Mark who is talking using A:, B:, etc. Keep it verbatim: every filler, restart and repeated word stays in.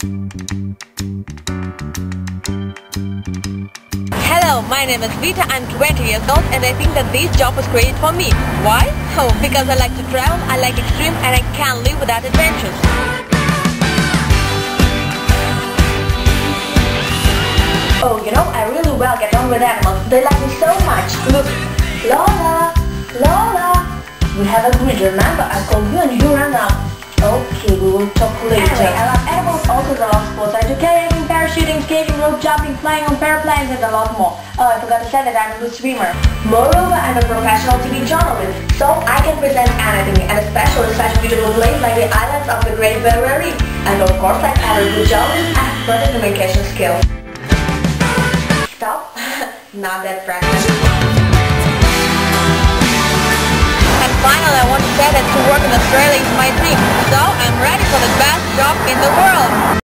A: Hello, my name is Vita. I'm twenty years old and I think that this job was created for me. Why? Oh, because I like to travel, I like extreme, and I can't live without adventures. Oh, you know, I really well get on with animals. They like me so much. Look, Lola, Lola, we have agreed, remember? I called you and you ran out. Okay, we will talk later. Anyway, I love animals, also the love sports. I do kayaking, parachuting, skating, rope jumping, flying on paraplanes, and a lot more. Oh, I forgot to say that I'm a good swimmer. Moreover, I'm a professional T V journalist, so I can present anything, and especially such beautiful places like the islands of the Great Barrier Reef. And of course, like every good journalist, I have perfect communication skills. Stop. Not that practical. And finally, I want to say that to work in Australia is my dream. So I'm ready for the best job in the world.